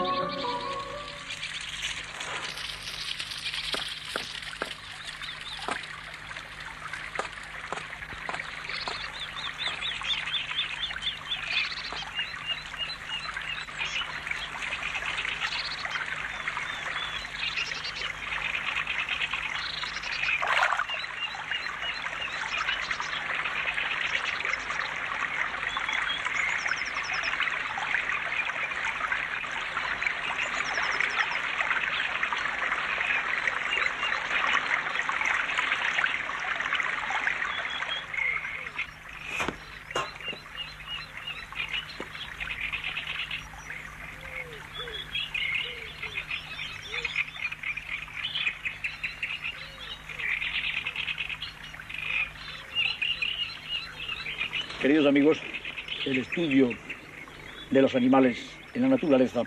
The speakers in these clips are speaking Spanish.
Queridos amigos, el estudio de los animales en la naturaleza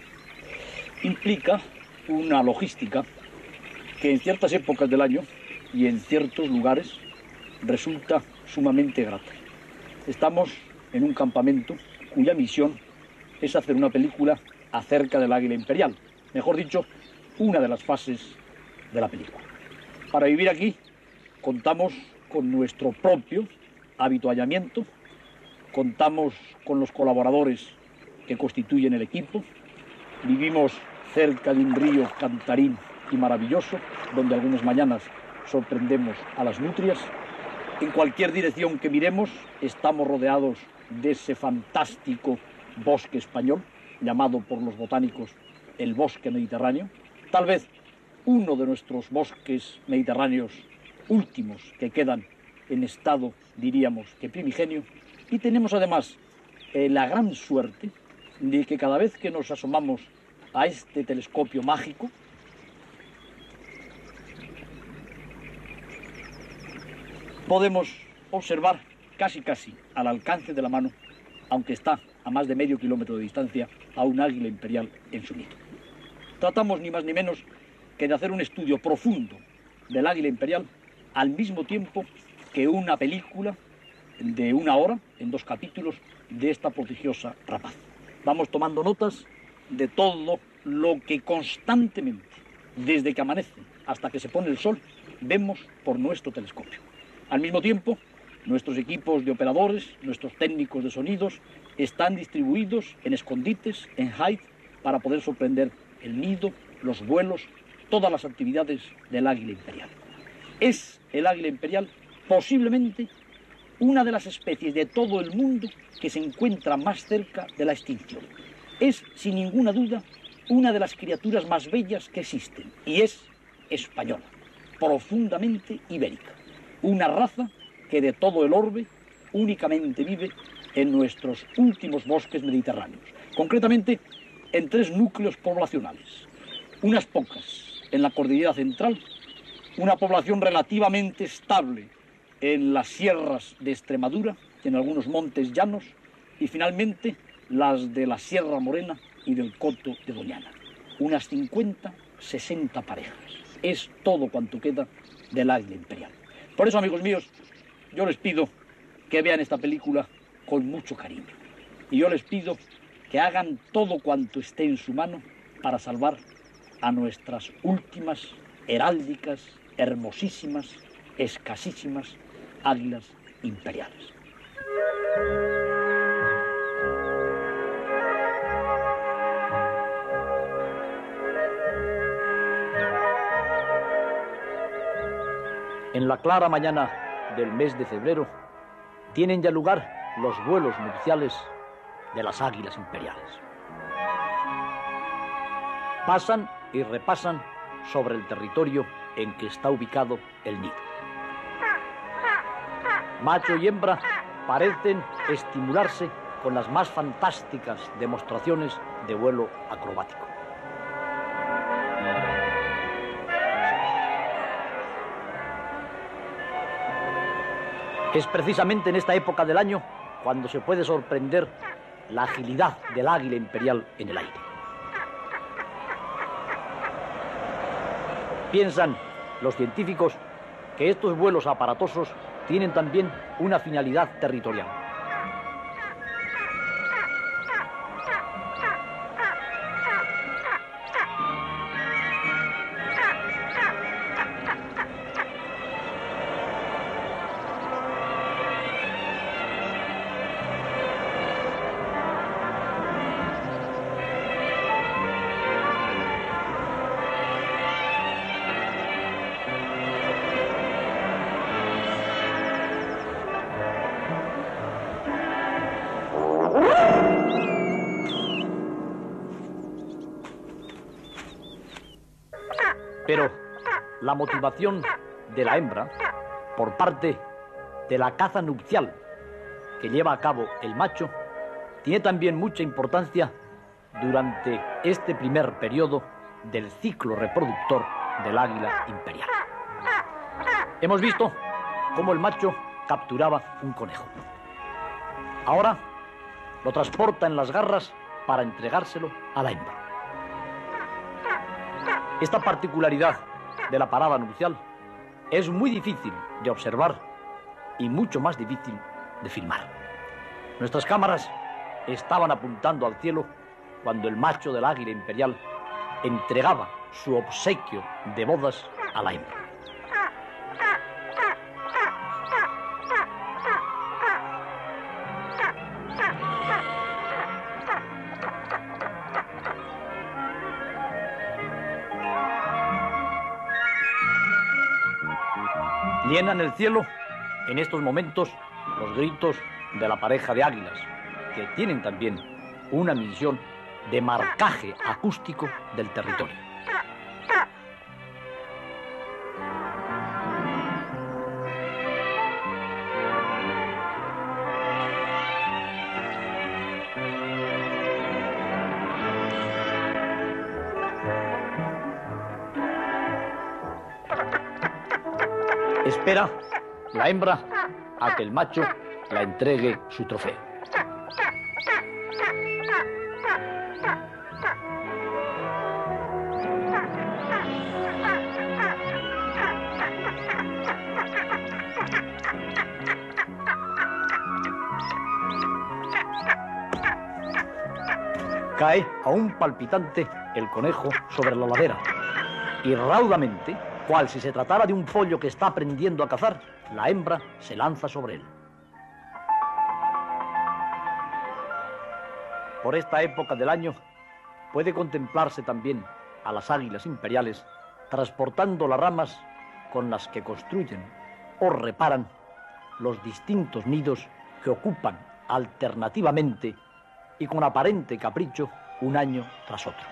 implica una logística que en ciertas épocas del año y en ciertos lugares resulta sumamente grata. Estamos en un campamento cuya misión es hacer una película acerca del águila imperial, mejor dicho, una de las fases de la película. Para vivir aquí contamos con nuestro propio habituallamiento, contamos con los colaboradores que constituyen el equipo, vivimos cerca de un río cantarín y maravilloso, donde algunas mañanas sorprendemos a las nutrias. En cualquier dirección que miremos estamos rodeados de ese fantástico bosque español, llamado por los botánicos el bosque mediterráneo, tal vez uno de nuestros bosques mediterráneos últimos que quedan en estado, diríamos, que primigenio. Y tenemos además la gran suerte de que cada vez que nos asomamos a este telescopio mágico, podemos observar casi al alcance de la mano, aunque está a más de medio kilómetro de distancia, a un águila imperial en su nido. Tratamos ni más ni menos que de hacer un estudio profundo del águila imperial al mismo tiempo que una película de 1 hora, en 2 capítulos, de esta prodigiosa rapaz. Vamos tomando notas de todo lo que constantemente, desde que amanece hasta que se pone el sol, vemos por nuestro telescopio. Al mismo tiempo, nuestros equipos de operadores, nuestros técnicos de sonidos, están distribuidos en escondites, en hide, para poder sorprender el nido, los vuelos, todas las actividades del águila imperial. Es el águila imperial posiblemente una de las especies de todo el mundo que se encuentra más cerca de la extinción. Es, sin ninguna duda, una de las criaturas más bellas que existen, y es española, profundamente ibérica, una raza que de todo el orbe únicamente vive en nuestros últimos bosques mediterráneos, concretamente en 3 núcleos poblacionales, unas pocas en la cordillera central, una población relativamente estable en las sierras de Extremadura, en algunos montes llanos, y finalmente las de la Sierra Morena y del Coto de Doñana. Unas 50, 60 parejas. Es todo cuanto queda del águila imperial. Por eso, amigos míos, yo les pido que vean esta película con mucho cariño. Y yo les pido que hagan todo cuanto esté en su mano para salvar a nuestras últimas, heráldicas, hermosísimas, escasísimas águilas imperiales. En la clara mañana del mes de febrero tienen ya lugar los vuelos nupciales de las águilas imperiales. Pasan y repasan sobre el territorio en que está ubicado el nido. Macho y hembra parecen estimularse con las más fantásticas demostraciones de vuelo acrobático. Es precisamente en esta época del año cuando se puede sorprender la agilidad del águila imperial en el aire. Piensan los científicos que estos vuelos aparatosos tienen también una finalidad territorial. Pero la motivación de la hembra por parte de la caza nupcial que lleva a cabo el macho tiene también mucha importancia durante este primer periodo del ciclo reproductor del águila imperial. Hemos visto cómo el macho capturaba un conejo. Ahora lo transporta en las garras para entregárselo a la hembra. Esta particularidad de la parada nupcial es muy difícil de observar y mucho más difícil de filmar. Nuestras cámaras estaban apuntando al cielo cuando el macho del águila imperial entregaba su obsequio de bodas a la hembra. Llenan el cielo en estos momentos los gritos de la pareja de águilas, que tienen también una misión de marcaje acústico del territorio. Espera la hembra a que el macho la entregue su trofeo. Cae aún palpitante el conejo sobre la ladera y raudamente, cual si se tratara de un pollo que está aprendiendo a cazar, la hembra se lanza sobre él. Por esta época del año puede contemplarse también a las águilas imperiales transportando las ramas con las que construyen o reparan los distintos nidos que ocupan alternativamente y con aparente capricho un año tras otro.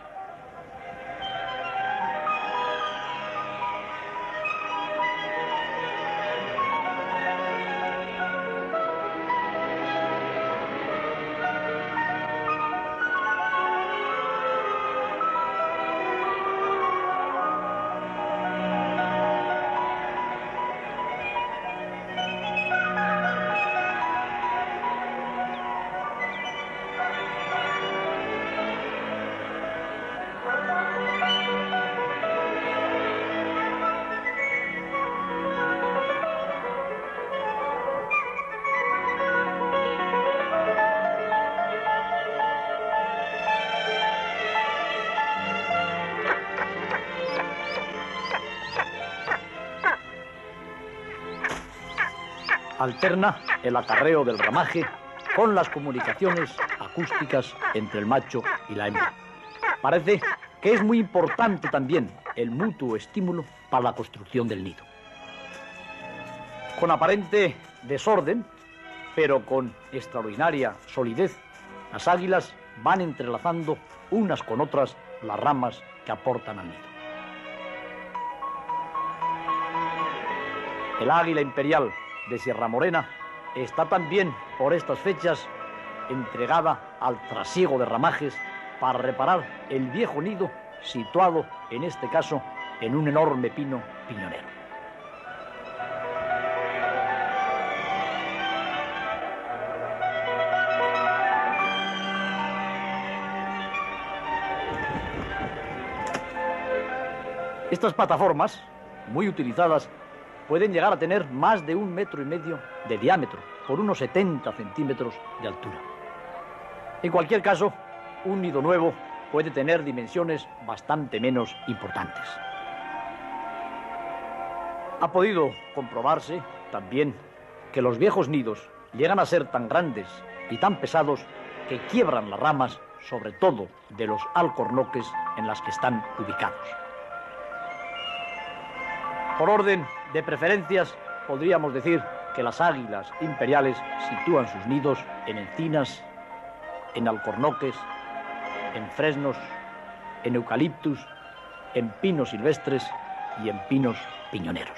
Alterna el acarreo del ramaje con las comunicaciones acústicas entre el macho y la hembra. Parece que es muy importante también el mutuo estímulo para la construcción del nido. Con aparente desorden, pero con extraordinaria solidez, las águilas van entrelazando unas con otras las ramas que aportan al nido. El águila imperial de Sierra Morena está también por estas fechas entregada al trasiego de ramajes para reparar el viejo nido situado, en este caso, en un enorme pino piñonero. Estas plataformas, muy utilizadas, pueden llegar a tener más de 1,5 metros de diámetro por unos 70 centímetros de altura. En cualquier caso, un nido nuevo puede tener dimensiones bastante menos importantes. Ha podido comprobarse también que los viejos nidos llegan a ser tan grandes y tan pesados que quiebran las ramas, sobre todo de los alcornoques en las que están ubicados. Por orden de preferencias, podríamos decir que las águilas imperiales sitúan sus nidos en encinas, en alcornoques, en fresnos, en eucaliptus en pinos silvestres y en pinos piñoneros.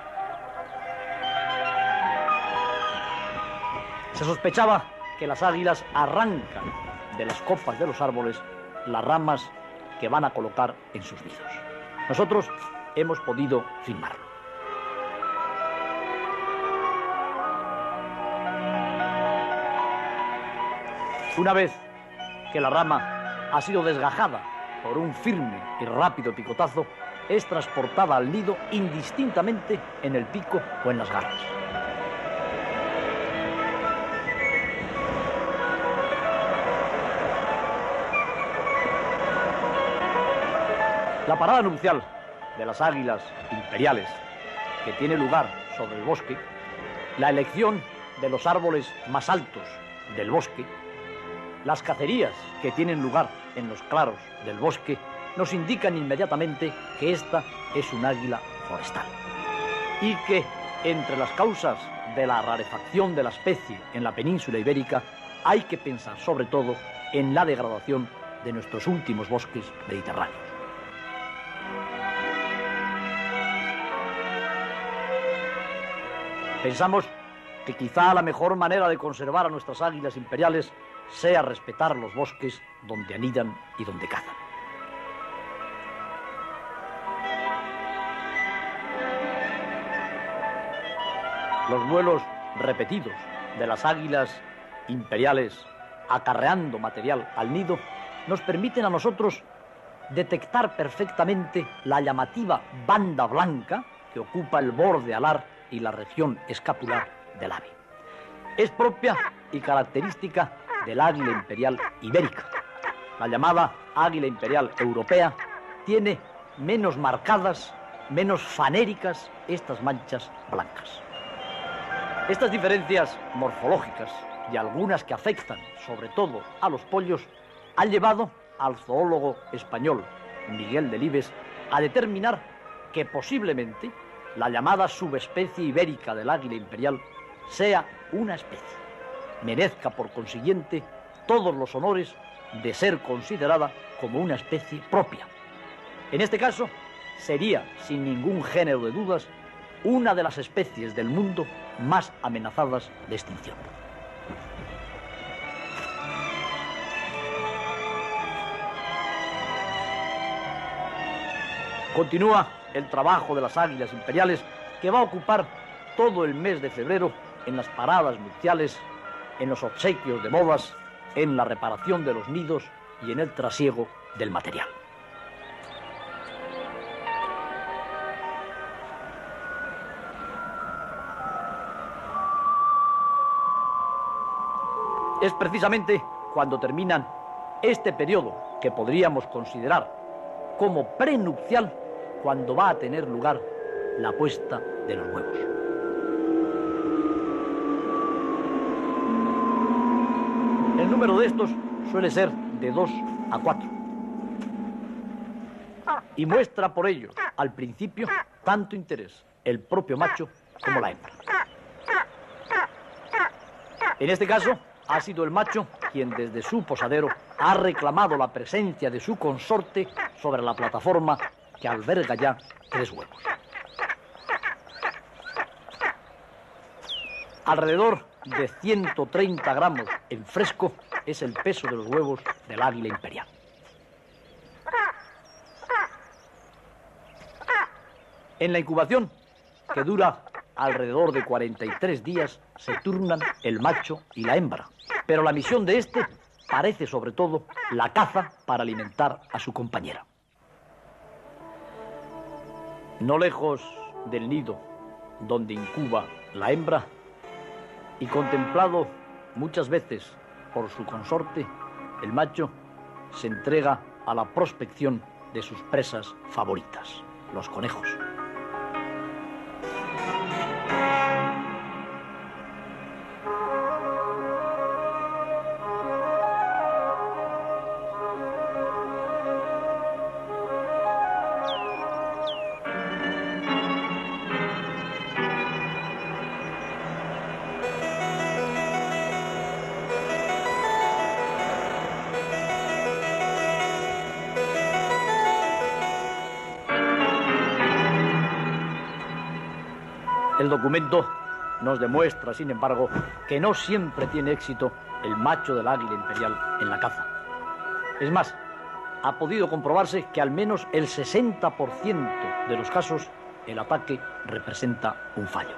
Se sospechaba que las águilas arrancan de las copas de los árboles las ramas que van a colocar en sus nidos. Nosotros hemos podido filmarlo. Una vez que la rama ha sido desgajada por un firme y rápido picotazo, es transportada al nido indistintamente en el pico o en las garras. La parada nupcial de las águilas imperiales, que tiene lugar sobre el bosque, la elección de los árboles más altos del bosque, las cacerías que tienen lugar en los claros del bosque, nos indican inmediatamente que esta es un águila forestal. Y que entre las causas de la rarefacción de la especie en la península ibérica hay que pensar sobre todo en la degradación de nuestros últimos bosques mediterráneos. Pensamos que quizá la mejor manera de conservar a nuestras águilas imperiales sea respetar los bosques donde anidan y donde cazan. Los vuelos repetidos de las águilas imperiales acarreando material al nido nos permiten a nosotros detectar perfectamente la llamativa banda blanca que ocupa el borde alar y la región escapular del ave. Es propia y característica del águila imperial ibérica. La llamada águila imperial europea tiene menos marcadas, menos fanéricas estas manchas blancas. Estas diferencias morfológicas y algunas que afectan sobre todo a los pollos han llevado al zoólogo español Miguel Delibes a determinar que posiblemente la llamada subespecie ibérica del águila imperial sea una especie. Merezca por consiguiente todos los honores de ser considerada como una especie propia. En este caso, sería, sin ningún género de dudas, una de las especies del mundo más amenazadas de extinción. Continúa el trabajo de las águilas imperiales, que va a ocupar todo el mes de febrero en las paradas nupciales, en los obsequios de bodas, en la reparación de los nidos y en el trasiego del material. Es precisamente cuando terminan este periodo que podríamos considerar como prenupcial cuando va a tener lugar la puesta de los huevos. El número de estos suele ser de 2 a 4 y muestra por ello al principio tanto interés el propio macho como la hembra. En este caso ha sido el macho quien desde su posadero ha reclamado la presencia de su consorte sobre la plataforma que alberga ya 3 huevos. Alrededor de 130 gramos en fresco es el peso de los huevos del águila imperial. En la incubación, que dura alrededor de 43 días, se turnan el macho y la hembra, pero la misión de este parece sobre todo la caza para alimentar a su compañera. No lejos del nido donde incuba la hembra y contemplado muchas veces por su consorte, el macho se entrega a la prospección de sus presas favoritas, los conejos. El documento nos demuestra, sin embargo, que no siempre tiene éxito el macho del águila imperial en la caza. Es más, ha podido comprobarse que al menos el 60% de los casos el ataque representa un fallo.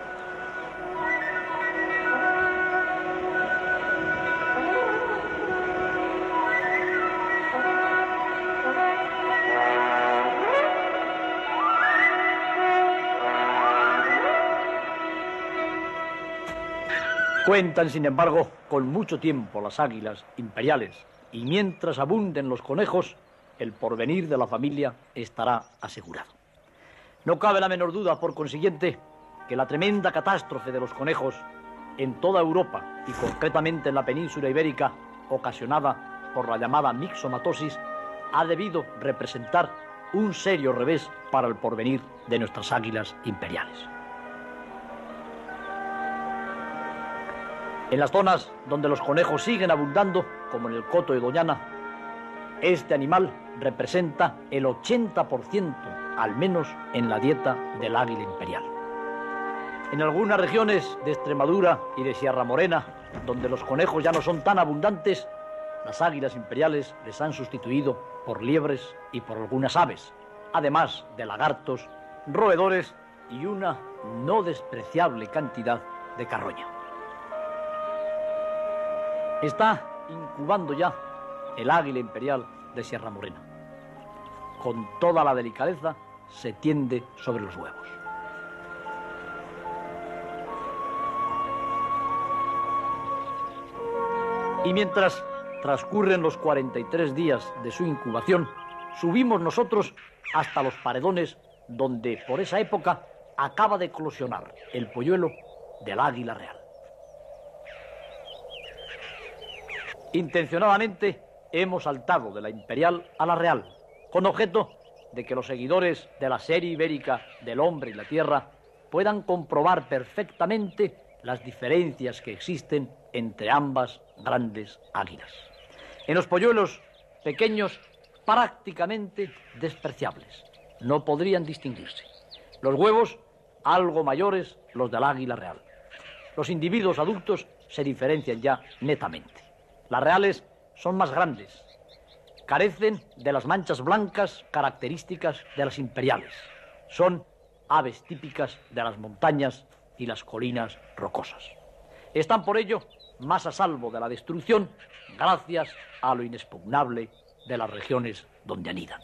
Cuentan, sin embargo, con mucho tiempo las águilas imperiales, y mientras abunden los conejos, el porvenir de la familia estará asegurado. No cabe la menor duda, por consiguiente, que la tremenda catástrofe de los conejos en toda Europa y concretamente en la península ibérica, ocasionada por la llamada mixomatosis, ha debido representar un serio revés para el porvenir de nuestras águilas imperiales. En las zonas donde los conejos siguen abundando, como en el Coto de Doñana, este animal representa el 80%, al menos en la dieta del águila imperial. En algunas regiones de Extremadura y de Sierra Morena, donde los conejos ya no son tan abundantes, las águilas imperiales les han sustituido por liebres y por algunas aves, además de lagartos, roedores y una no despreciable cantidad de carroña. Está incubando ya el águila imperial de Sierra Morena. Con toda la delicadeza se tiende sobre los huevos. Y mientras transcurren los 43 días de su incubación, subimos nosotros hasta los paredones donde por esa época acaba de eclosionar el polluelo del águila real. Intencionadamente hemos saltado de la imperial a la real, con objeto de que los seguidores de la serie ibérica del hombre y la tierra puedan comprobar perfectamente las diferencias que existen entre ambas grandes águilas. En los polluelos pequeños, prácticamente despreciables, no podrían distinguirse. Los huevos, algo mayores, los del águila real. Los individuos adultos se diferencian ya netamente. Las reales son más grandes, carecen de las manchas blancas características de las imperiales. Son aves típicas de las montañas y las colinas rocosas. Están por ello más a salvo de la destrucción gracias a lo inexpugnable de las regiones donde anidan.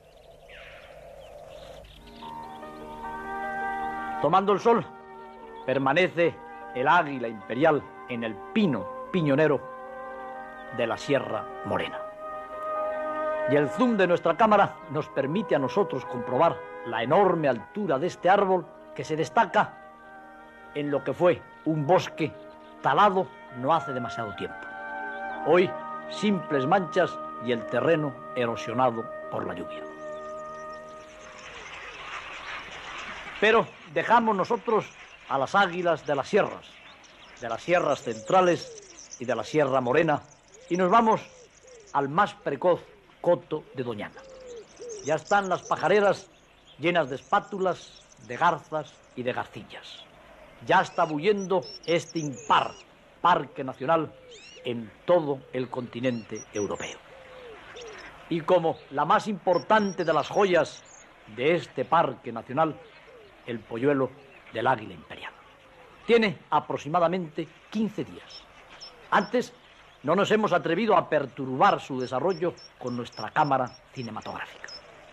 Tomando el sol, permanece el águila imperial en el pino piñonero de la Sierra Morena. Y el zoom de nuestra cámara nos permite a nosotros comprobar la enorme altura de este árbol que se destaca en lo que fue un bosque talado no hace demasiado tiempo. Hoy, simples manchas y el terreno erosionado por la lluvia. Pero dejamos nosotros a las águilas de las sierras centrales y de la Sierra Morena, y nos vamos al más precoz Coto de Doñana. Ya están las pajareras llenas de espátulas, de garzas y de garcillas. Ya está bullendo este impar parque nacional en todo el continente europeo. Y como la más importante de las joyas de este parque nacional, el polluelo del águila imperial. Tiene aproximadamente 15 días. Antes no nos hemos atrevido a perturbar su desarrollo con nuestra cámara cinematográfica.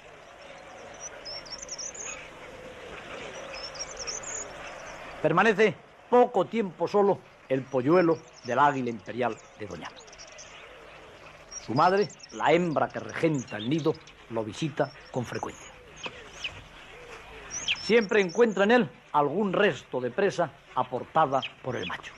Permanece poco tiempo solo el polluelo del águila imperial de Doñana. Su madre, la hembra que regenta el nido, lo visita con frecuencia. Siempre encuentra en él algún resto de presa aportada por el macho.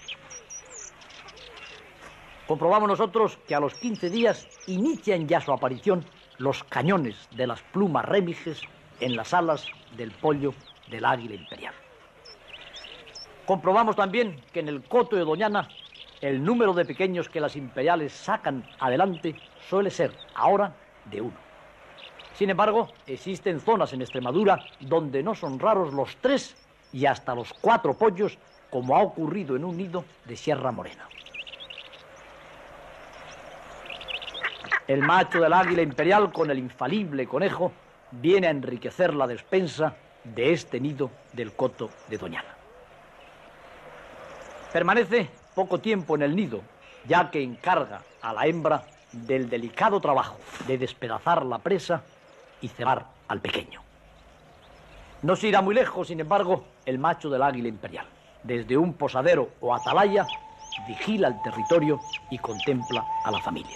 Comprobamos nosotros que a los 15 días inician ya su aparición los cañones de las plumas remiges en las alas del pollo del águila imperial. Comprobamos también que en el Coto de Doñana el número de pequeños que las imperiales sacan adelante suele ser ahora de 1. Sin embargo, existen zonas en Extremadura donde no son raros los 3 y hasta los 4 pollos, como ha ocurrido en un nido de Sierra Morena. El macho del águila imperial con el infalible conejo viene a enriquecer la despensa de este nido del coto de Doñana. Permanece poco tiempo en el nido, ya que encarga a la hembra del delicado trabajo de despedazar la presa y cebar al pequeño. No se irá muy lejos, sin embargo, el macho del águila imperial. Desde un posadero o atalaya, vigila el territorio y contempla a la familia.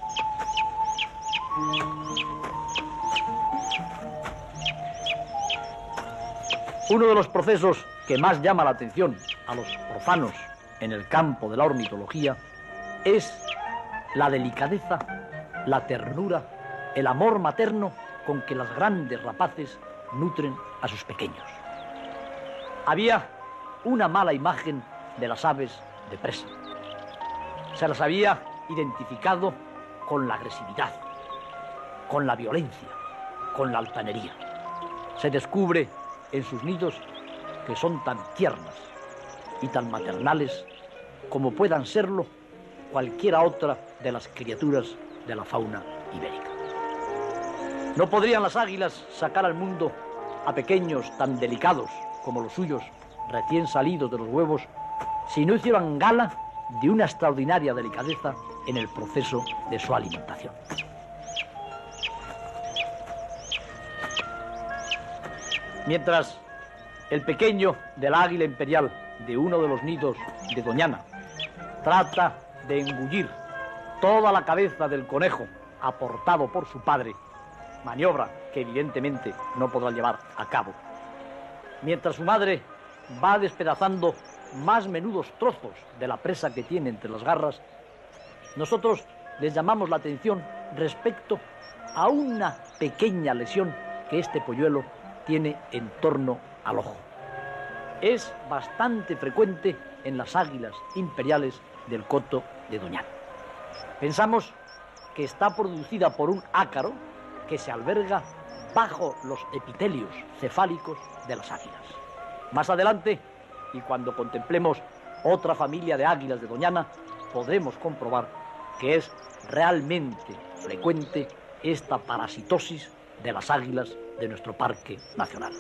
Uno de los procesos que más llama la atención a los profanos en el campo de la ornitología es la delicadeza, la ternura, el amor materno con que las grandes rapaces nutren a sus pequeños. Había una mala imagen de las aves de presa. Se las había identificado con la agresividad, con la violencia, con la altanería. Se descubre en sus nidos que son tan tiernas y tan maternales como puedan serlo cualquiera otra de las criaturas de la fauna ibérica. No podrían las águilas sacar al mundo a pequeños tan delicados como los suyos, recién salidos de los huevos, si no hicieran gala de una extraordinaria delicadeza en el proceso de su alimentación. Mientras el pequeño del águila imperial de uno de los nidos de Doñana trata de engullir toda la cabeza del conejo aportado por su padre, maniobra que evidentemente no podrá llevar a cabo, mientras su madre va despedazando más menudos trozos de la presa que tiene entre las garras, nosotros les llamamos la atención respecto a una pequeña lesión que este polluelo tiene en torno al ojo. Es bastante frecuente en las águilas imperiales del coto de Doñana. Pensamos que está producida por un ácaro que se alberga bajo los epitelios cefálicos de las águilas. Más adelante, y cuando contemplemos otra familia de águilas de Doñana, podremos comprobar que es realmente frecuente esta parasitosis de las águilas de nuestro parque nacional.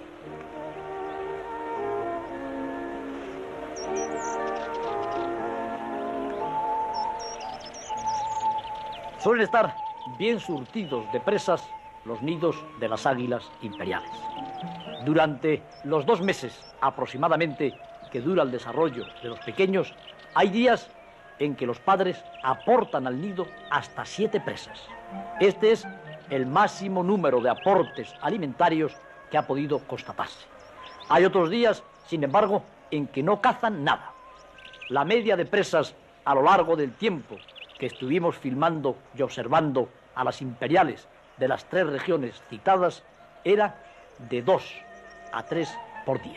Suelen estar bien surtidos de presas los nidos de las águilas imperiales. Durante los 2 meses aproximadamente que dura el desarrollo de los pequeños, hay días en que los padres aportan al nido hasta 7 presas. Este es el máximo número de aportes alimentarios que ha podido constatarse. Hay otros días, sin embargo, en que no cazan nada. La media de presas a lo largo del tiempo que estuvimos filmando y observando a las imperiales de las 3 regiones citadas era de 2 a 3 por día.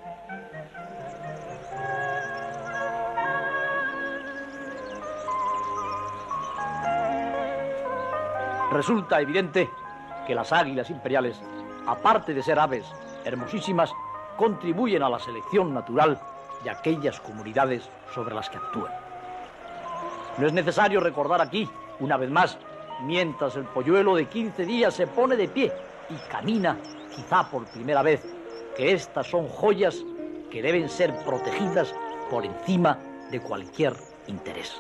Resulta evidente que las águilas imperiales, aparte de ser aves hermosísimas, contribuyen a la selección natural de aquellas comunidades sobre las que actúan. No es necesario recordar aquí, una vez más, mientras el polluelo de 15 días se pone de pie y camina, quizá por primera vez, que estas son joyas que deben ser protegidas por encima de cualquier interés.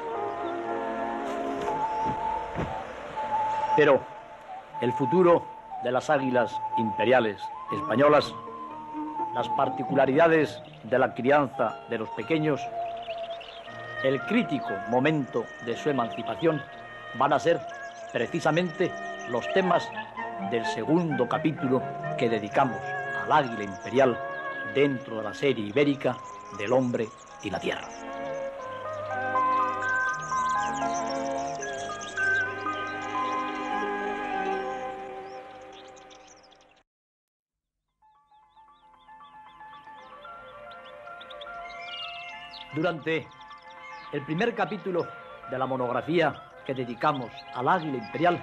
Pero el futuro de las águilas imperiales españolas, las particularidades de la crianza de los pequeños, el crítico momento de su emancipación van a ser precisamente los temas del segundo capítulo que dedicamos al águila imperial dentro de la serie ibérica del hombre y la tierra. Durante el primer capítulo de la monografía que dedicamos al águila imperial,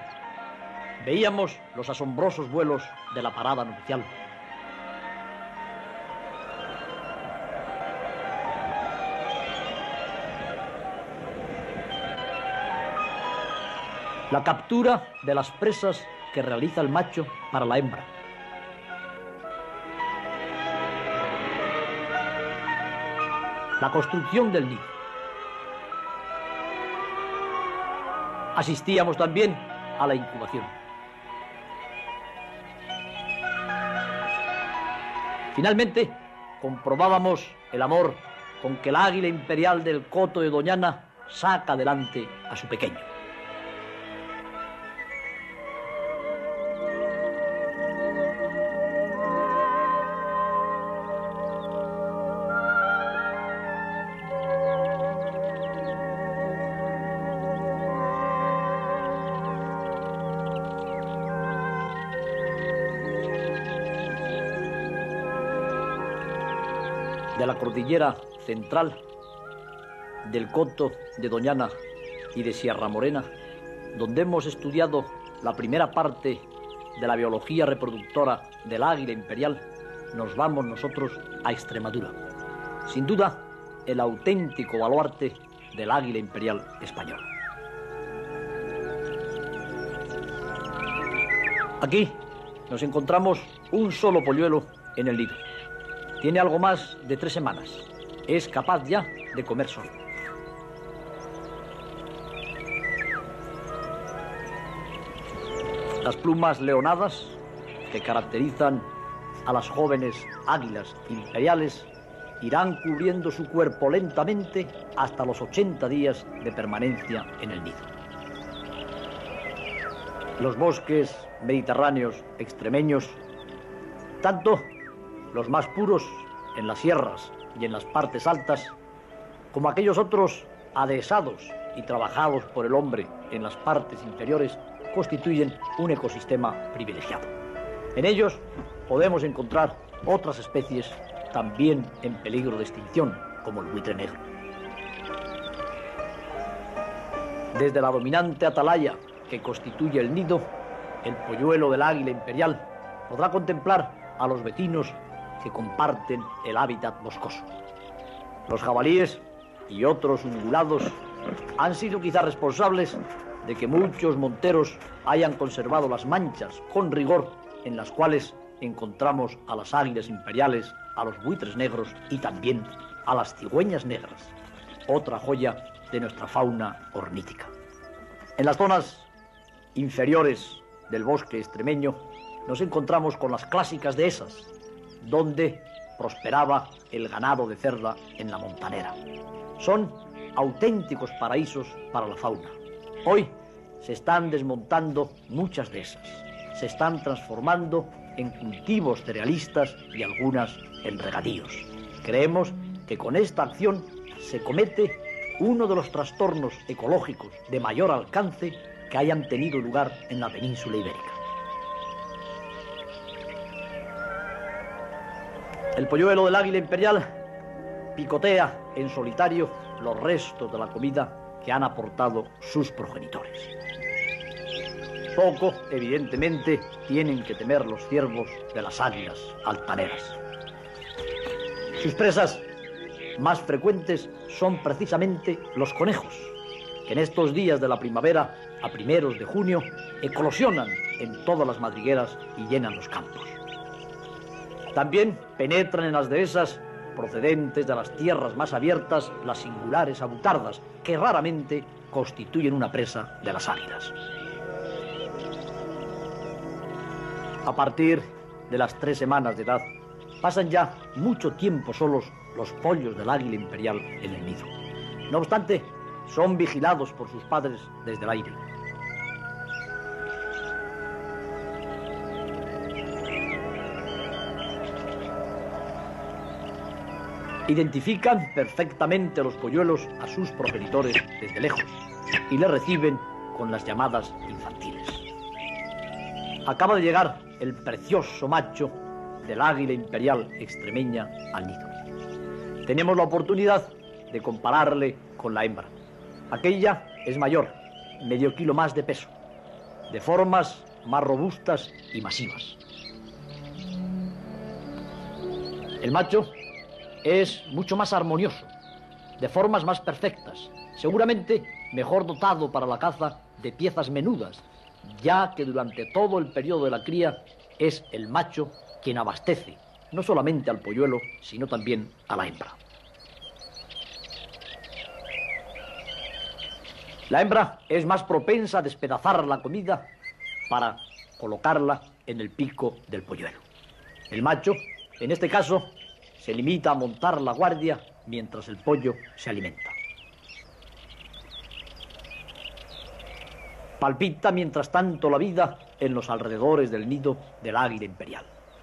veíamos los asombrosos vuelos de la parada nupcial. La captura de las presas que realiza el macho para la hembra. La construcción del nido. Asistíamos también a la incubación. Finalmente, comprobábamos el amor con que el águila imperial del coto de Doñana saca adelante a su pequeño. De la cordillera central, del coto de Doñana y de Sierra Morena, donde hemos estudiado la primera parte de la biología reproductora del águila imperial, nos vamos nosotros a Extremadura. Sin duda, el auténtico baluarte del águila imperial español. Aquí nos encontramos un solo polluelo en el nido. Tiene algo más de 3 semanas. Es capaz ya de comer solo. Las plumas leonadas que caracterizan a las jóvenes águilas imperiales irán cubriendo su cuerpo lentamente hasta los 80 días de permanencia en el nido. Los bosques mediterráneos extremeños, tanto los más puros en las sierras y en las partes altas, como aquellos otros adhesados y trabajados por el hombre en las partes inferiores, constituyen un ecosistema privilegiado. En ellos podemos encontrar otras especies también en peligro de extinción, como el buitre negro. Desde la dominante atalaya que constituye el nido, el polluelo del águila imperial podrá contemplar a los vecinos que comparten el hábitat boscoso. Los jabalíes y otros ungulados han sido quizá responsables de que muchos monteros hayan conservado las manchas con rigor en las cuales encontramos a las águilas imperiales, a los buitres negros y también a las cigüeñas negras, otra joya de nuestra fauna ornítica. En las zonas inferiores del bosque extremeño nos encontramos con las clásicas dehesas, donde prosperaba el ganado de cerda en la montanera. Son auténticos paraísos para la fauna. Hoy se están desmontando muchas de esas. Se están transformando en cultivos cerealistas y algunas en regadíos. Creemos que con esta acción se comete uno de los trastornos ecológicos de mayor alcance que hayan tenido lugar en la península ibérica. El polluelo del águila imperial picotea en solitario los restos de la comida que han aportado sus progenitores. Poco, evidentemente, tienen que temer los ciervos de las águilas altaneras. Sus presas más frecuentes son precisamente los conejos, que en estos días de la primavera, a primeros de junio, eclosionan en todas las madrigueras y llenan los campos. También penetran en las dehesas, procedentes de las tierras más abiertas, las singulares avutardas, que raramente constituyen una presa de las águilas. A partir de las 3 semanas de edad, pasan ya mucho tiempo solos los pollos del águila imperial en el nido. No obstante, son vigilados por sus padres desde el aire. Identifican perfectamente los polluelos a sus progenitores desde lejos y les reciben con las llamadas infantiles. Acaba de llegar el precioso macho del águila imperial extremeña al nido. Tenemos la oportunidad de compararle con la hembra. Aquella es mayor, medio kilo más de peso, de formas más robustas y masivas. El macho es mucho más armonioso, de formas más perfectas, seguramente mejor dotado para la caza de piezas menudas, ya que durante todo el periodo de la cría es el macho quien abastece no solamente al polluelo, sino también a la hembra. La hembra es más propensa a despedazar la comida para colocarla en el pico del polluelo. El macho, en este caso, se limita a montar la guardia mientras el pollo se alimenta. Palpita mientras tanto la vida en los alrededores del nido del águila imperial.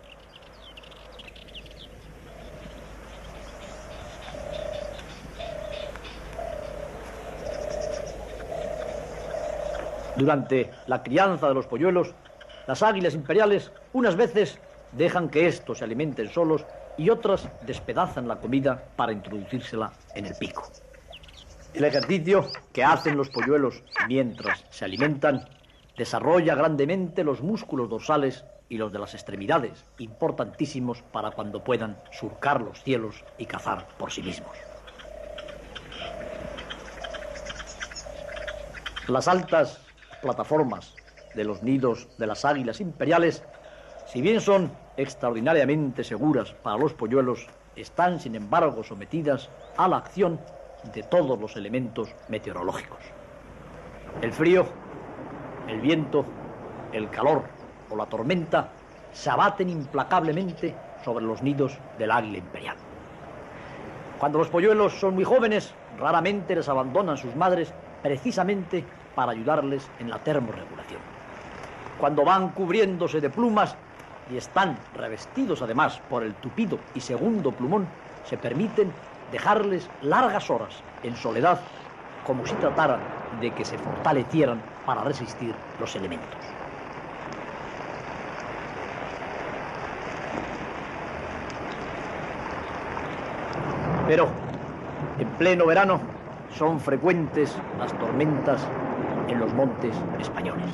Durante la crianza de los polluelos, las águilas imperiales unas veces dejan que estos se alimenten solos y otras despedazan la comida para introducírsela en el pico. El ejercicio que hacen los polluelos mientras se alimentan desarrolla grandemente los músculos dorsales y los de las extremidades, importantísimos para cuando puedan surcar los cielos y cazar por sí mismos. Las altas plataformas de los nidos de las águilas imperiales, si bien son extraordinariamente seguras para los polluelos, están sin embargo sometidas a la acción de todos los elementos meteorológicos. El frío, el viento, el calor o la tormenta se abaten implacablemente sobre los nidos del águila imperial. Cuando los polluelos son muy jóvenes, raramente les abandonan sus madres precisamente para ayudarles en la termorregulación. Cuando van cubriéndose de plumas y están revestidos además por el tupido y segundo plumón, se permiten dejarles largas horas en soledad, como si trataran de que se fortalecieran para resistir los elementos. Pero en pleno verano son frecuentes las tormentas en los montes españoles.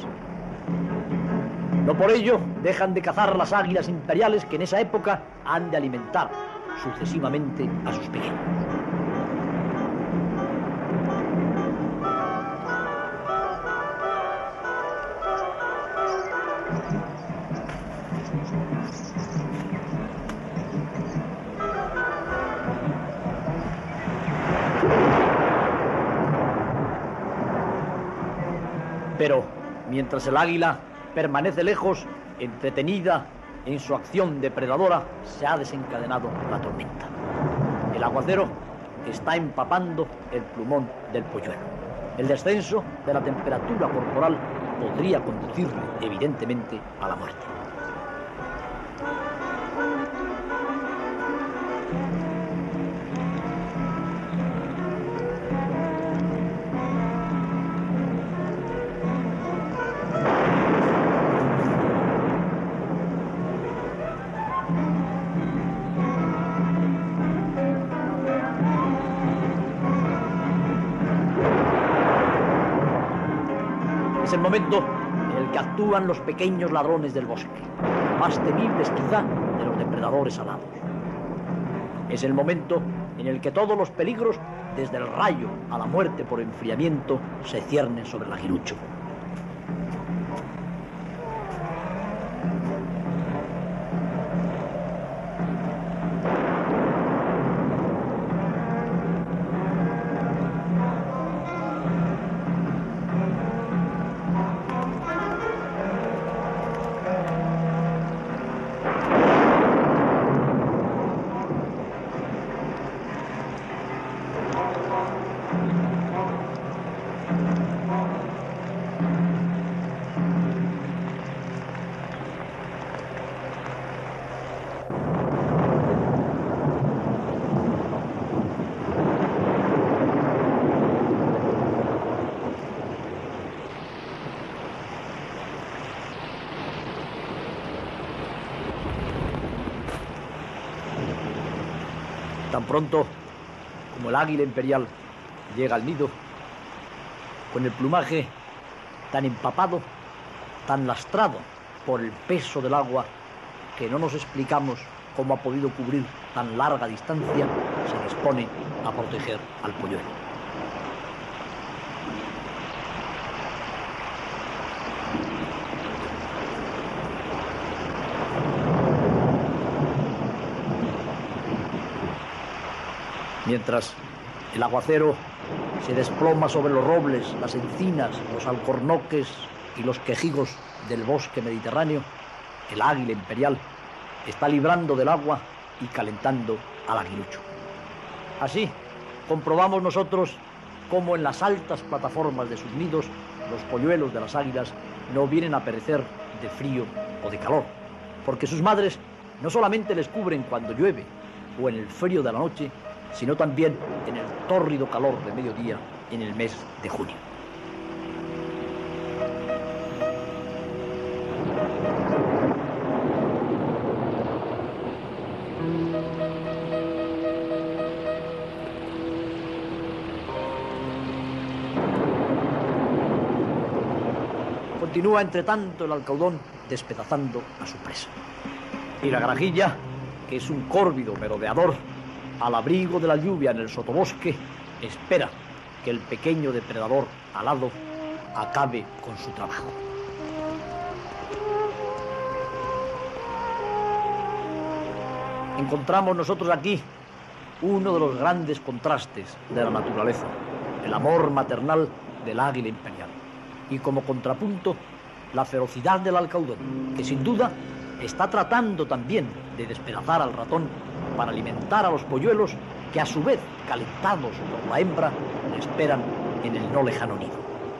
No por ello dejan de cazar las águilas imperiales que en esa época han de alimentar sucesivamente a sus pequeños. Pero mientras el águila permanece lejos, entretenida en su acción depredadora, se ha desencadenado la tormenta. El aguacero está empapando el plumón del polluelo. El descenso de la temperatura corporal podría conducirle, evidentemente, a la muerte. Es el momento en el que actúan los pequeños ladrones del bosque, más temibles quizá de los depredadores alados. Es el momento en el que todos los peligros, desde el rayo a la muerte por enfriamiento, se ciernen sobre el aguilucho. Tan pronto como el águila imperial llega al nido, con el plumaje tan empapado, tan lastrado por el peso del agua, que no nos explicamos cómo ha podido cubrir tan larga distancia, se dispone a proteger al polluelo. Mientras el aguacero se desploma sobre los robles, las encinas, los alcornoques y los quejigos del bosque mediterráneo, el águila imperial está librando del agua y calentando al aguilucho. Así comprobamos nosotros cómo en las altas plataformas de sus nidos los polluelos de las águilas no vienen a perecer de frío o de calor, porque sus madres no solamente les cubren cuando llueve o en el frío de la noche, sino también en el tórrido calor de mediodía en el mes de junio. Continúa, entre tanto, el alcaudón despedazando a su presa. Y la grajilla, que es un córvido merodeador, al abrigo de la lluvia en el sotobosque, espera que el pequeño depredador alado acabe con su trabajo. Encontramos nosotros aquí uno de los grandes contrastes de la naturaleza, el amor maternal del águila imperial, y como contrapunto, la ferocidad del alcaudón, que sin duda está tratando también de despedazar al ratón para alimentar a los polluelos que, a su vez, calentados por la hembra, le esperan en el no lejano nido.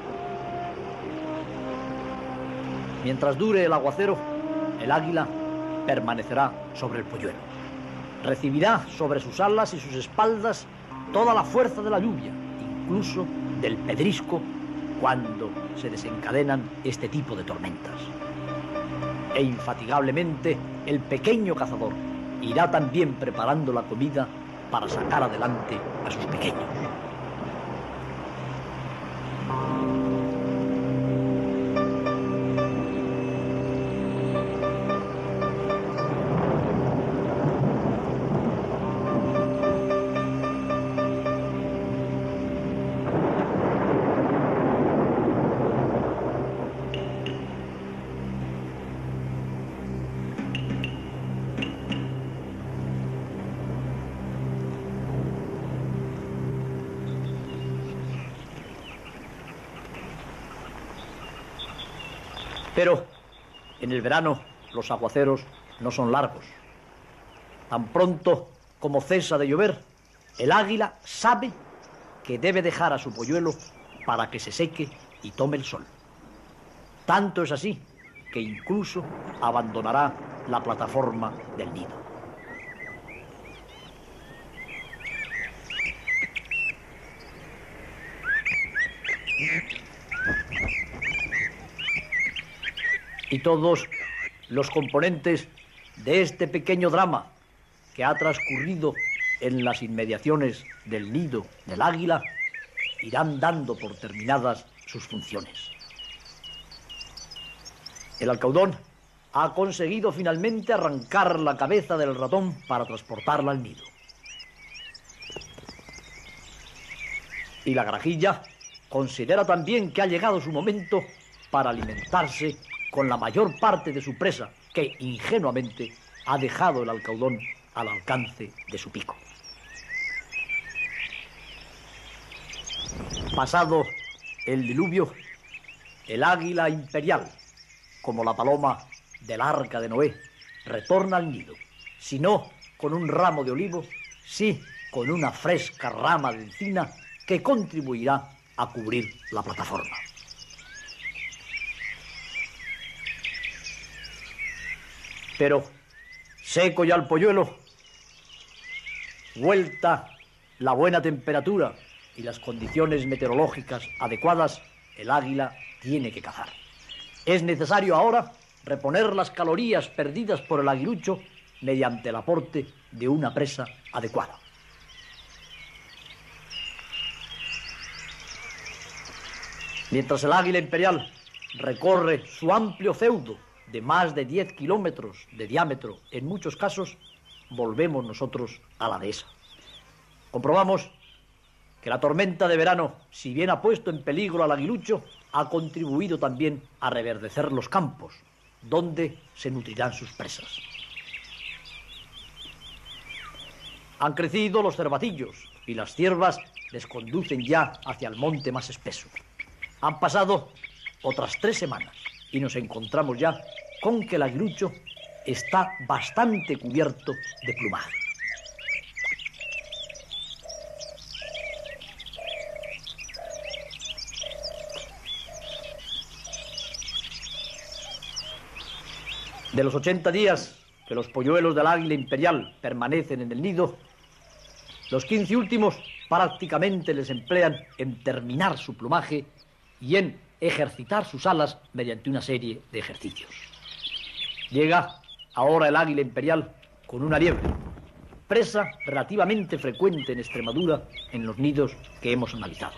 Mientras dure el aguacero, el águila permanecerá sobre el polluelo. Recibirá sobre sus alas y sus espaldas toda la fuerza de la lluvia, incluso del pedrisco, cuando se desencadenan este tipo de tormentas. E infatigablemente el pequeño cazador irá también preparando la comida para sacar adelante a sus pequeños. Pero en el verano los aguaceros no son largos. Tan pronto como cesa de llover, el águila sabe que debe dejar a su polluelo para que se seque y tome el sol. Tanto es así que incluso abandonará la plataforma del nido. Y todos los componentes de este pequeño drama que ha transcurrido en las inmediaciones del nido del águila irán dando por terminadas sus funciones. El alcaudón ha conseguido finalmente arrancar la cabeza del ratón para transportarla al nido. Y la grajilla considera también que ha llegado su momento para alimentarse con la mayor parte de su presa, que ingenuamente ha dejado el alcaudón al alcance de su pico. Pasado el diluvio, el águila imperial, como la paloma del arca de Noé, retorna al nido, si no con un ramo de olivo, sí con una fresca rama de encina que contribuirá a cubrir la plataforma. Pero, seco ya el polluelo, vuelta la buena temperatura y las condiciones meteorológicas adecuadas, el águila tiene que cazar. Es necesario ahora reponer las calorías perdidas por el aguilucho mediante el aporte de una presa adecuada. Mientras el águila imperial recorre su amplio feudo de más de 10 kilómetros de diámetro, en muchos casos, volvemos nosotros a la dehesa. Comprobamos que la tormenta de verano, si bien ha puesto en peligro al aguilucho, ha contribuido también a reverdecer los campos, donde se nutrirán sus presas. Han crecido los cervatillos y las ciervas les conducen ya hacia el monte más espeso. Han pasado otras 3 semanas y nos encontramos ya con que el aguilucho está bastante cubierto de plumaje. De los 80 días que los polluelos del águila imperial permanecen en el nido, los 15 últimos prácticamente les emplean en terminar su plumaje y en ejercitar sus alas mediante una serie de ejercicios. Llega ahora el águila imperial con una liebre, presa relativamente frecuente en Extremadura en los nidos que hemos analizado.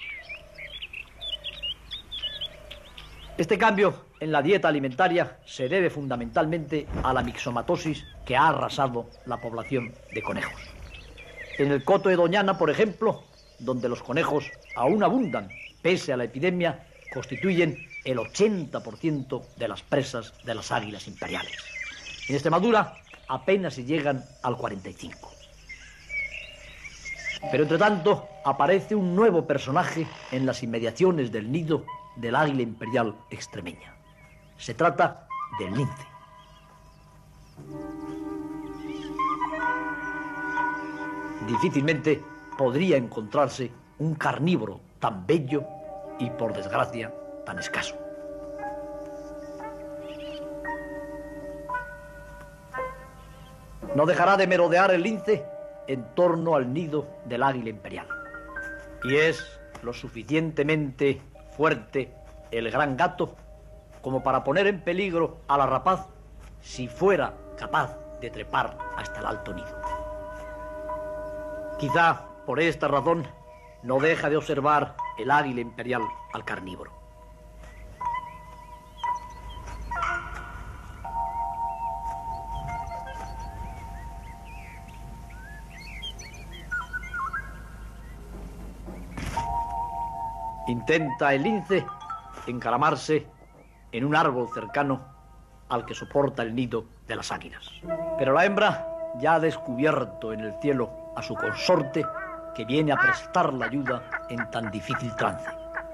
Este cambio en la dieta alimentaria se debe fundamentalmente a la mixomatosis que ha arrasado la población de conejos. En el coto de Doñana, por ejemplo, donde los conejos aún abundan pese a la epidemia, constituyen el 80% de las presas de las águilas imperiales. En Extremadura apenas se llegan al 45%. Pero entre tanto aparece un nuevo personaje en las inmediaciones del nido del águila imperial extremeña. Se trata del lince. Difícilmente podría encontrarse un carnívoro tan bello y, por desgracia, tan escaso. No dejará de merodear el lince en torno al nido del águila imperial. Y es lo suficientemente fuerte el gran gato como para poner en peligro a la rapaz si fuera capaz de trepar hasta el alto nido. Quizá por esta razón no deja de observar el águila imperial al carnívoro. Intenta el lince encaramarse en un árbol cercano al que soporta el nido de las águilas. Pero la hembra ya ha descubierto en el cielo a su consorte que viene a prestar la ayuda en tan difícil trance.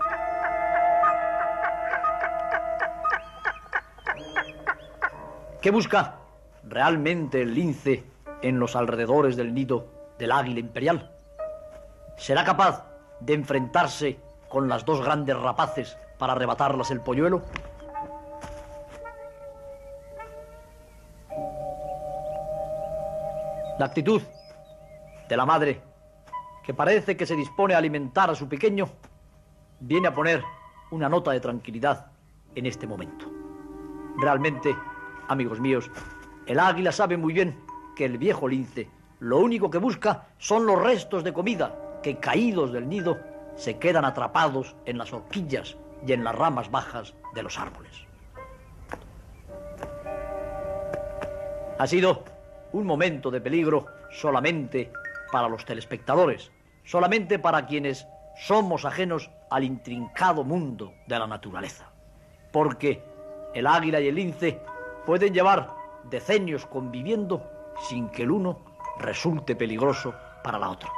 ¿Qué busca realmente el lince en los alrededores del nido del águila imperial? ¿Será capaz de enfrentarse con las 2 grandes rapaces para arrebatarlas el polluelo? La actitud de la madre, que parece que se dispone a alimentar a su pequeño, viene a poner una nota de tranquilidad en este momento. Realmente, amigos míos, el águila sabe muy bien que el viejo lince lo único que busca son los restos de comida que, caídos del nido, se quedan atrapados en las horquillas y en las ramas bajas de los árboles. Ha sido un momento de peligro solamente para los telespectadores, solamente para quienes somos ajenos al intrincado mundo de la naturaleza, porque el águila y el lince pueden llevar decenios conviviendo sin que el uno resulte peligroso para la otra.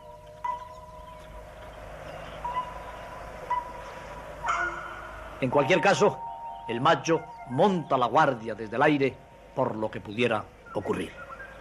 En cualquier caso, el macho monta la guardia desde el aire por lo que pudiera ocurrir.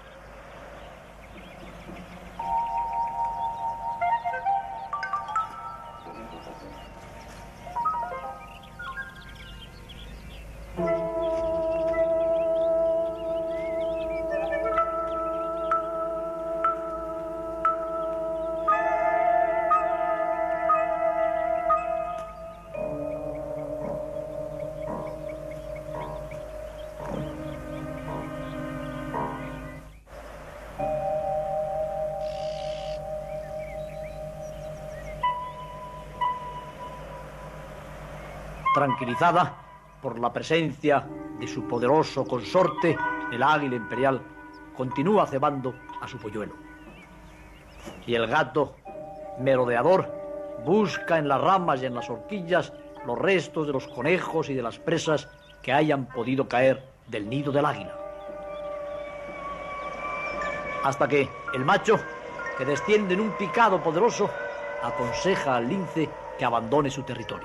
Tranquilizada por la presencia de su poderoso consorte, el águila imperial continúa cebando a su polluelo. Y el gato merodeador busca en las ramas y en las horquillas los restos de los conejos y de las presas que hayan podido caer del nido del águila. Hasta que el macho que desciende en un picado poderoso, aconseja al lince que abandone su territorio.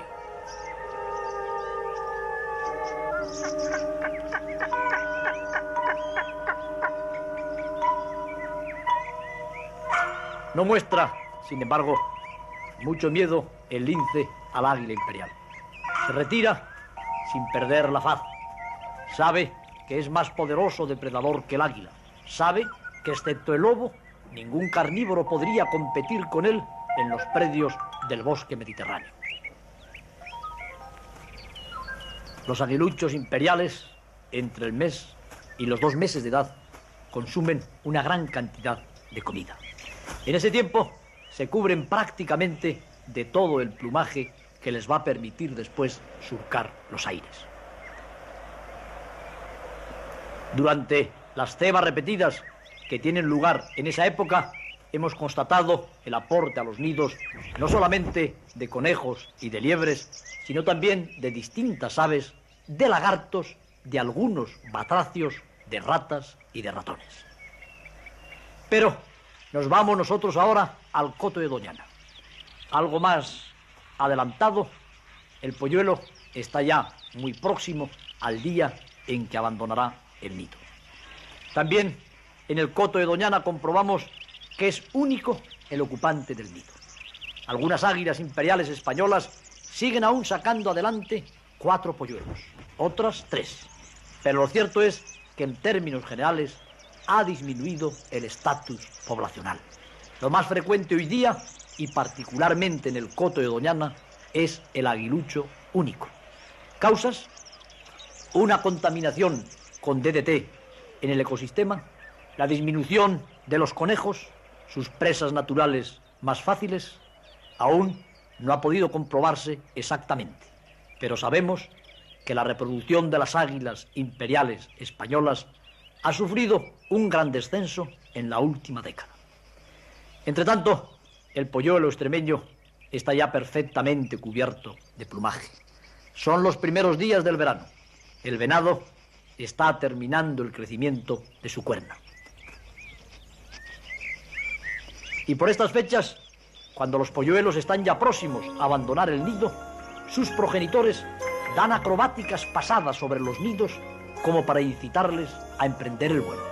No muestra, sin embargo, mucho miedo el lince al águila imperial. Se retira sin perder la faz. Sabe que es más poderoso depredador que el águila. Sabe que, excepto el lobo, ningún carnívoro podría competir con él en los predios del bosque mediterráneo. Los aguiluchos imperiales, entre el mes y los 2 meses de edad, consumen una gran cantidad de comida. En ese tiempo se cubren prácticamente de todo el plumaje que les va a permitir después surcar los aires. Durante las cebas repetidas que tienen lugar en esa época, hemos constatado el aporte a los nidos no solamente de conejos y de liebres, sino también de distintas aves, de lagartos, de algunos batracios, de ratas y de ratones. Pero nos vamos nosotros ahora al coto de Doñana. Algo más adelantado, el polluelo está ya muy próximo al día en que abandonará el nido. También en el coto de Doñana comprobamos que es único el ocupante del nido. Algunas águilas imperiales españolas siguen aún sacando adelante 4 polluelos, otras 3. Pero lo cierto es que en términos generales ha disminuido el estatus poblacional. Lo más frecuente hoy día, y particularmente en el coto de Doñana, es el aguilucho único. ¿Causas? Una contaminación con DDT en el ecosistema, la disminución de los conejos, sus presas naturales más fáciles. Aún no ha podido comprobarse exactamente, pero sabemos que la reproducción de las águilas imperiales españolas ha sufrido un gran descenso en la última década. Entretanto, el polluelo extremeño está ya perfectamente cubierto de plumaje. Son los primeros días del verano. El venado está terminando el crecimiento de su cuerna. Y por estas fechas, cuando los polluelos están ya próximos a abandonar el nido, sus progenitores dan acrobáticas pasadas sobre los nidos como para incitarles a emprender el vuelo.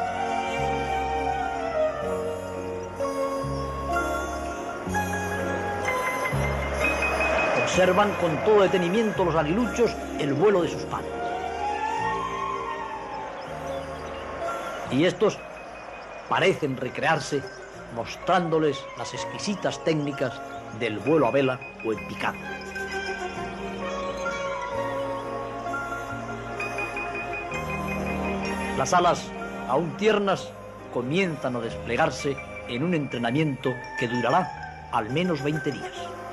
Observan con todo detenimiento los aguiluchos el vuelo de sus padres. Y estos parecen recrearse mostrándoles las exquisitas técnicas del vuelo a vela o en picado. Las alas, aún tiernas, comienzan a desplegarse en un entrenamiento que durará al menos 20 días.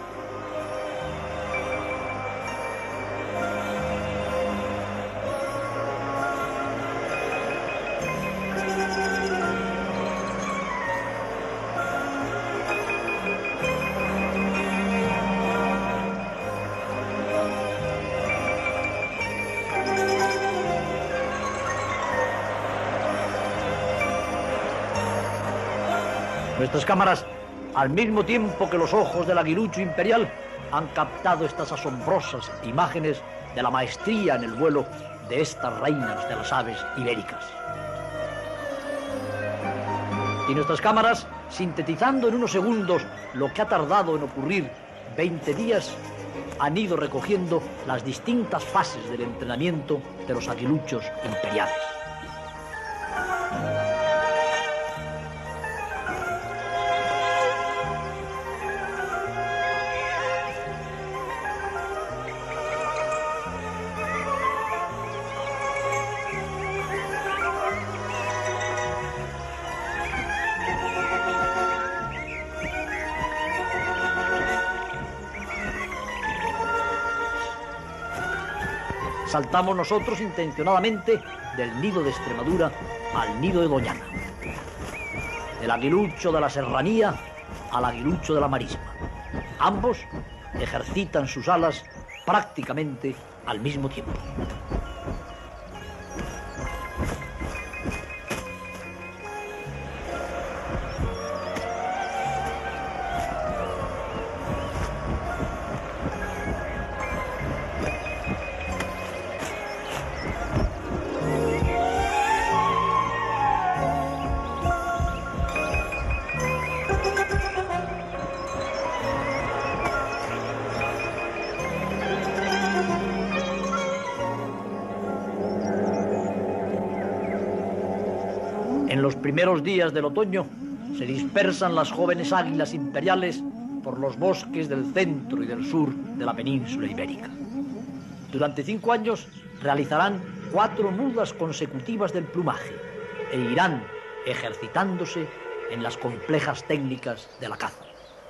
Nuestras cámaras, al mismo tiempo que los ojos del aguilucho imperial, han captado estas asombrosas imágenes de la maestría en el vuelo de estas reinas de las aves ibéricas. Y nuestras cámaras, sintetizando en unos segundos lo que ha tardado en ocurrir 20 días, han ido recogiendo las distintas fases del entrenamiento de los aguiluchos imperiales. Saltamos nosotros intencionadamente del nido de Extremadura al nido de Doñana, del aguilucho de la serranía al aguilucho de la marisma. Ambos ejercitan sus alas prácticamente al mismo tiempo. En los primeros días del otoño se dispersan las jóvenes águilas imperiales por los bosques del centro y del sur de la península ibérica. Durante 5 años realizarán 4 mudas consecutivas del plumaje e irán ejercitándose en las complejas técnicas de la caza.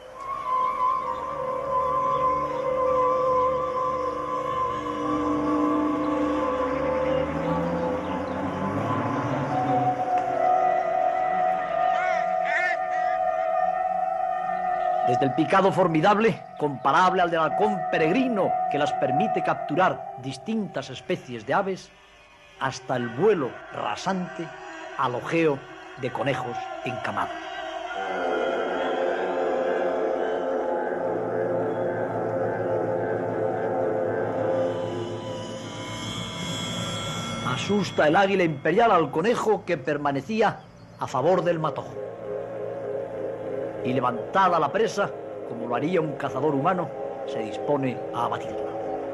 Desde el picado formidable, comparable al del halcón peregrino que las permite capturar distintas especies de aves, hasta el vuelo rasante al ojeo de conejos encamados. Asusta el águila imperial al conejo que permanecía a favor del matojo. Y levantada la presa, como lo haría un cazador humano, se dispone a abatirla.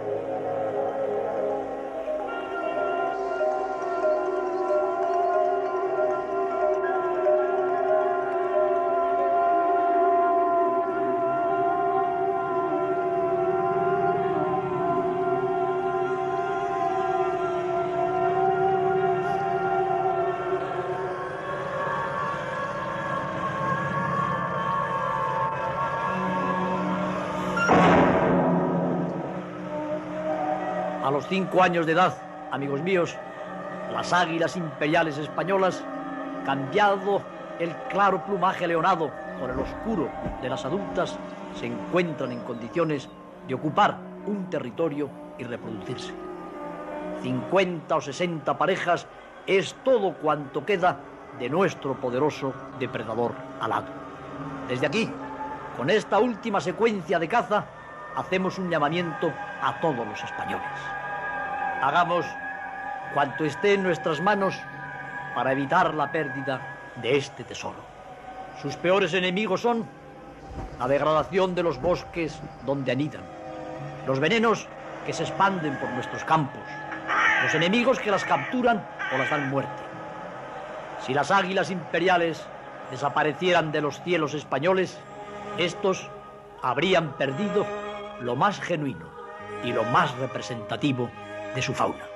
A los 5 años de edad, amigos míos, las águilas imperiales españolas, cambiado el claro plumaje leonado por el oscuro de las adultas, se encuentran en condiciones de ocupar un territorio y reproducirse. 50 o 60 parejas es todo cuanto queda de nuestro poderoso depredador alado. Desde aquí, con esta última secuencia de caza, hacemos un llamamiento a todos los españoles. Hagamos cuanto esté en nuestras manos para evitar la pérdida de este tesoro. Sus peores enemigos son la degradación de los bosques donde anidan, los venenos que se expanden por nuestros campos, los enemigos que las capturan o las dan muerte. Si las águilas imperiales desaparecieran de los cielos españoles, estos habrían perdido lo más genuino y lo más representativo de su fauna.